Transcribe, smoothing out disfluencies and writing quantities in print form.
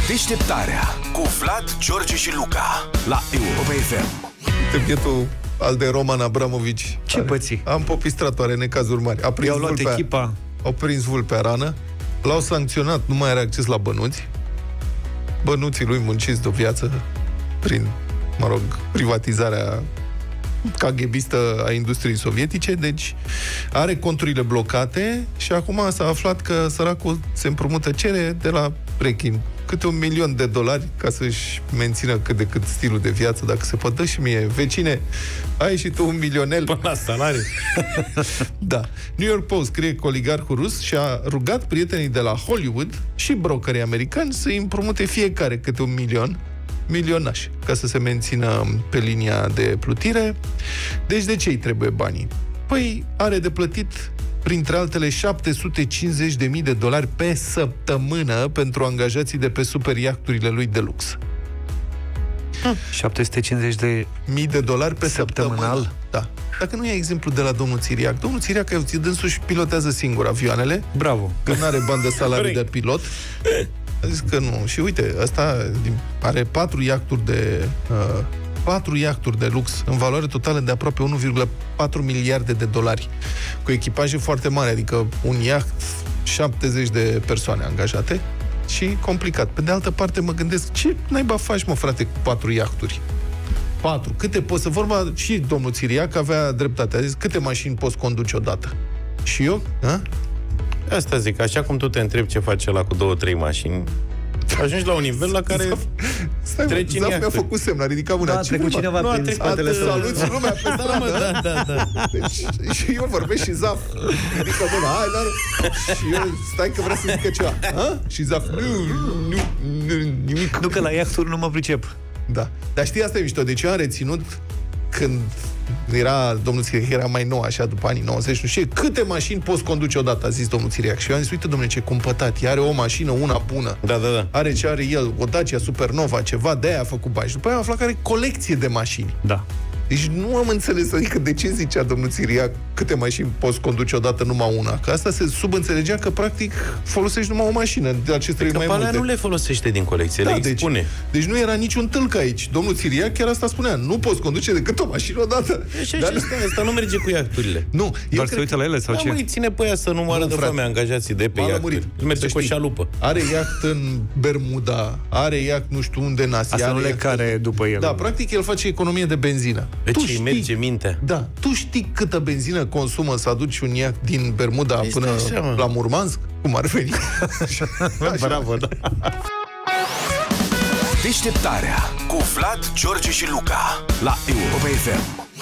Deșteptarea cu Vlad, George și Luca la Europa FM. Bietul Alde Roman Abramovici. Ce pății? Am popistrat, are necazuri mari. I-au luat echipa. Au prins vulpea rană, l-au sancționat, nu mai are acces la bănuți. Bănuții lui munciți de o viață prin, privatizarea KGB-istă a industriei sovietice, deci are conturile blocate și acum s-a aflat că săracul se împrumută, cere de la Rechin câte $1.000.000 ca să-și mențină cât de cât stilul de viață, dacă se poate. Dă și mie, vecine, ai și tu $1.000.000 până la salariu. Da. New York Post scrie că oligarhul rus și-a rugat prietenii de la Hollywood și brokerii americani să îi împrumute fiecare câte $1.000.000, milionași, ca să se mențină pe linia de plutire. Deci de ce îi trebuie banii? Păi are de plătit, printre altele, $750.000 pe săptămână pentru angajații de pe super iahturile lui de lux. $750.000 pe săptămânal? Da. Dacă nu e exemplu de la domnul Țiriac. Domnul Țiriac, dânsul și pilotează singur avioanele. Bravo. Că nu are bani de salariu de pilot. A zis că nu. Și uite, ăsta are 4 iahturi de lux în valoare totală de aproape $1,4 miliarde, cu echipaje foarte mari, adică un iaht, 70 de persoane angajate și complicat. Pe de altă parte mă gândesc, ce naiba faci, mă, frate, cu 4 iahturi? 4. Câte poți să vorba? Și domnul Țiriac avea dreptate. A zis, câte mașini poți conduce odată? Și eu? Asta zic, așa cum tu te întrebi ce face ăla cu 2-3 mașini, ajungi la un nivel la care treci în Zaf mi-a făcut semn, a ridicat mâna. A trecut cineva prin spatele său. Saluți lumea pe stradă. Da. Deci, și eu vorbesc și Zaf ridică mâna. Și eu stai că vreau să zică ceva. Și Zaf, nu, nimic. Nu, că la iahturi nu mă pricep. Da. Dar știi, asta e mișto. Deci eu am reținut când era domnul Țiriac, era mai nou, așa, după anii 90, nu știu, câte mașini poți conduce odată, a zis domnul Țiriac. Și eu am zis, uite, domnule, ce cumpătat, are o mașină, una bună. Da. Are ce are el, o Dacia Supernova, ceva, de-aia a făcut bani. Și după aia am aflat că are colecție de mașini. Da. Deci nu am înțeles, adică de ce zicea domnul Țiriac câte mașini poți conduce odată numai una? Că asta se subînțelegea că practic folosești numai o mașină de aceste mai multe. Nu le folosește din colecție, da, le expune. Deci nu era niciun tâlc aici. Domnul Țiriac chiar asta spunea, nu poți conduce decât o mașină odată. Dar asta nu merge cu iahturile. Nu, doar se uită la ele sau ce? Îi ține pe ea să nu moară de foame angajații de pe iahturi. Merge cu o șalupă. Are iaht în Bermuda, are iaht nu știu unde în Asia. Asta nu le care după el. Da, practic el face economie de benzină. Deci merge mintea. Da. Tu știi câtă benzină consumă să aduci un iaht din Bermuda până la Murmansk? Cum ar veni? Bravo, da. Deșteptarea cu Vlad, George și Luca la Europa FM.